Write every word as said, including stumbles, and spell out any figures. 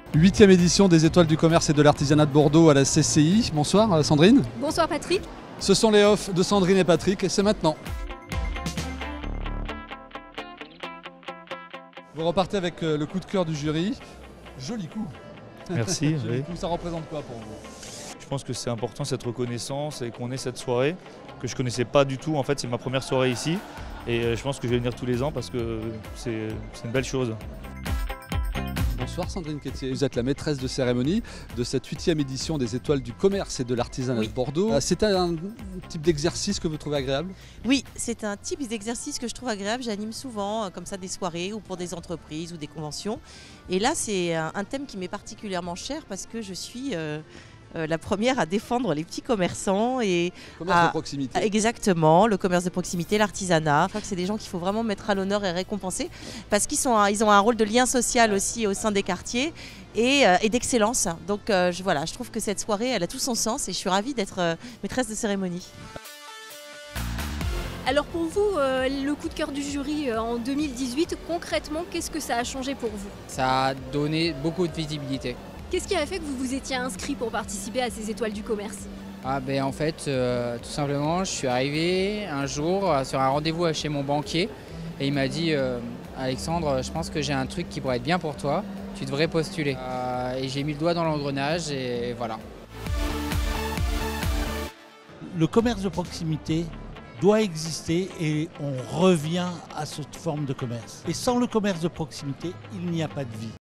Huitième édition des Étoiles du commerce et de l'artisanat de Bordeaux à la C C I. Bonsoir Sandrine. Bonsoir Patrick. Ce sont les offs de Sandrine et Patrick et c'est maintenant. Vous repartez avec le coup de cœur du jury. Joli coup. Merci. Joli Oui. coup. Ça représente quoi pour vous? Je pense que c'est important cette reconnaissance et qu'on ait cette soirée que je connaissais pas du tout. En fait, c'est ma première soirée ici et je pense que je vais venir tous les ans parce que c'est une belle chose. Bonsoir Sandrine Quétier, vous êtes la maîtresse de cérémonie de cette huitième édition des Étoiles du commerce et de l'artisanat Oui. de Bordeaux. C'est un type d'exercice que vous trouvez agréable? Oui, c'est un type d'exercice que je trouve agréable. J'anime souvent euh, comme ça des soirées ou pour des entreprises ou des conventions. Et là, c'est un, un thème qui m'est particulièrement cher parce que je suis euh, euh, la première à défendre les petits commerçants. Et Commerce à- de proximité. Exactement, le commerce de proximité, l'artisanat. Je crois que c'est des gens qu'il faut vraiment mettre à l'honneur et récompenser parce qu'ils sont, un- ils ont un rôle de lien social aussi au sein des quartiers et, euh, et d'excellence. Donc euh, je, voilà, je trouve que cette soirée, elle a tout son sens et je suis ravie d'être euh, maîtresse de cérémonie. Alors pour vous, euh, le coup de cœur du jury euh, en deux mille dix-huit, concrètement, qu'est-ce que ça a changé pour vous? Ça a donné beaucoup de visibilité. Qu'est-ce qui a fait que vous vous étiez inscrit pour participer à ces Étoiles du commerce? Ah ben en fait, euh, tout simplement, je suis arrivé un jour euh, sur un rendez-vous chez mon banquier et il m'a dit euh, Alexandre, je pense que j'ai un truc qui pourrait être bien pour toi, tu devrais postuler. Euh, et j'ai mis le doigt dans l'engrenage et voilà. Le commerce de proximité doit exister et on revient à cette forme de commerce. Et sans le commerce de proximité, il n'y a pas de vie.